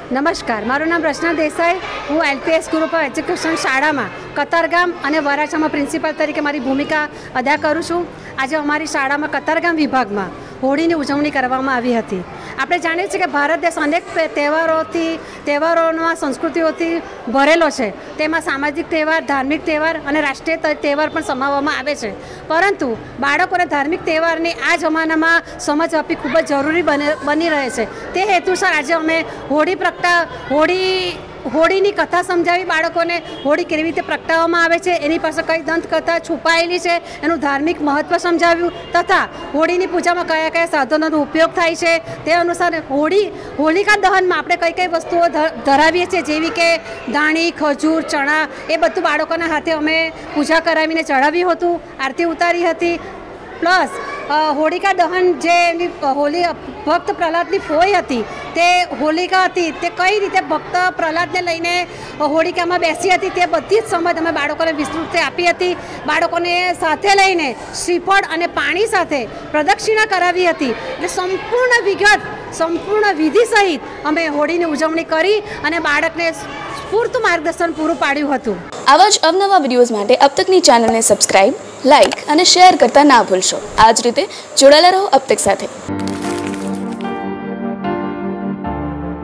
નમસ્કાર, મારું નામ રચના દેસાઈ. હું એલપીએસ ગ્રુપ ઓફ એજ્યુકેશન શાળામાં કતારગામ અને વરાછામાં પ્રિન્સિપાલ તરીકે મારી ભૂમિકા અદા કરું છું. આજે અમારી શાળામાં કતારગામ વિભાગમાં હોળીની ઉજવણી કરવામાં આવી હતી. આપણે જાણીએ છીએ કે ભારત દેશ અનેક તહેવારોના સંસ્કૃતિઓથી ભરેલો છે. તેમાં સામાજિક તહેવાર, ધાર્મિક તહેવાર અને રાષ્ટ્રીય તહેવાર પણ સમાવવામાં આવે છે. પરંતુ બાળકોને ધાર્મિક તહેવારની આ જમાનામાં સમજ આપવી ખૂબ જ જરૂરી બની રહે છે. તે હેતુસર આજે અમે હોળીની કથા સમજાવી, બાળકોને હોળી કેવી રીતે પ્રગટાવવામાં આવે છે, એની પાસે કઈ દંતકથા છુપાયેલી છે, એનું ધાર્મિક મહત્ત્વ સમજાવ્યું તથા હોળીની પૂજામાં કયા કયા સાધનોનો ઉપયોગ થાય છે તે અનુસાર હોલિકા દહનમાં આપણે કઈ કઈ વસ્તુઓ ધરાવીએ છીએ, જેવી કે દાણી, ખજૂર, ચણા, એ બધું બાળકોના હાથે અમે પૂજા કરાવીને ચડાવ્યું હતું, આરતી ઉતારી હતી. પ્લસ હોલિકા દહન જે એની ભક્ત પ્રહલાદની ફોઈ હતી, તે હોલિકા હતી, તે કઈ રીતે ભક્ત પ્રહલાદને લઈને હોલિકામાં બેસી હતી, તે બધી જ સમજ અમે બાળકોને વિસ્તૃત આપી હતી. બાળકોને સાથે લઈને શ્રીફળ અને પાણી સાથે પ્રદક્ષિણા કરાવી હતી. એટલે સંપૂર્ણ વિધિ સહિત અમે હોળીની ઉજવણી કરી અને બાળકને પૂરતું માર્ગદર્શન પૂરું પાડ્યું હતું. આવા જ અવનવા વિડીયોઝ માટે અબ તકની ચેનલને સબસ્ક્રાઇબ, લાઇક અને શેર કરતા ના ભૂલશો. આ જ રીતે જોડાયેલા રહો અબ તક સાથે.